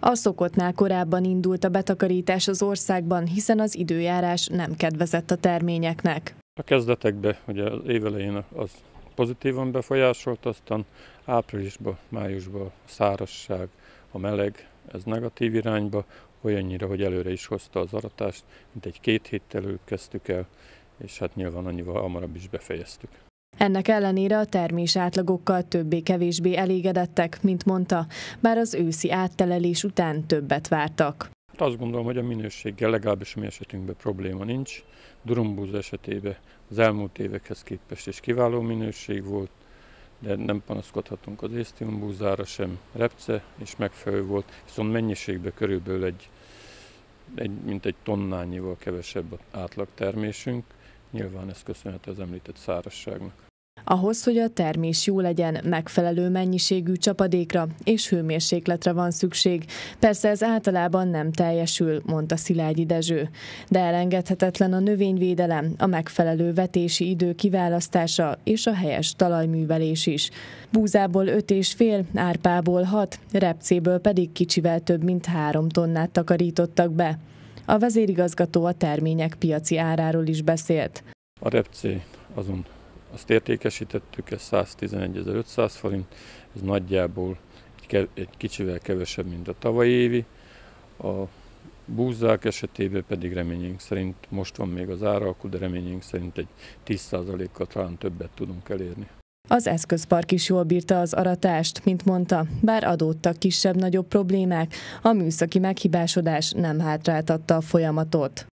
A szokottnál korábban indult a betakarítás az országban, hiszen az időjárás nem kedvezett a terményeknek. A kezdetekben, ugye az évelején az pozitívan befolyásolt, aztán áprilisban, májusban a szárazság, a meleg, ez negatív irányba, olyannyira, hogy előre is hozta az aratást, mint egy 2 héttel előtt kezdtük el, és hát nyilván annyival hamarabb is befejeztük. Ennek ellenére a termés átlagokkal többé-kevésbé elégedettek, mint mondta, bár az őszi áttelelés után többet vártak. Azt gondolom, hogy a minőséggel legalábbis a mi esetünkben probléma nincs. Durumbúza esetében az elmúlt évekhez képest is kiváló minőség volt, de nem panaszkodhatunk az észtilimbúzára sem, repce is megfelelő volt, viszont mennyiségben körülbelül mint egy tonnányival kevesebb átlagtermésünk. Nyilván ez köszönhető az említett szárazságnak. Ahhoz, hogy a termés jó legyen, megfelelő mennyiségű csapadékra és hőmérsékletre van szükség. Persze ez általában nem teljesül, mondta Szilágyi Dezső. De elengedhetetlen a növényvédelem, a megfelelő vetési idő kiválasztása és a helyes talajművelés is. Búzából 5,5, árpából 6, repcéből pedig kicsivel több mint 3 tonnát takarítottak be. A vezérigazgató a termények piaci áráról is beszélt. A repcé azt értékesítettük, ez 111.500 forint, ez nagyjából egy kicsivel kevesebb, mint a tavalyi évi. A búzák esetében pedig reményünk szerint, most van még az áralkú, de reményünk szerint egy 10%-kal talán többet tudunk elérni. Az eszközpark is jól bírta az aratást, mint mondta, bár adódtak kisebb-nagyobb problémák, a műszaki meghibásodás nem hátráltatta a folyamatot.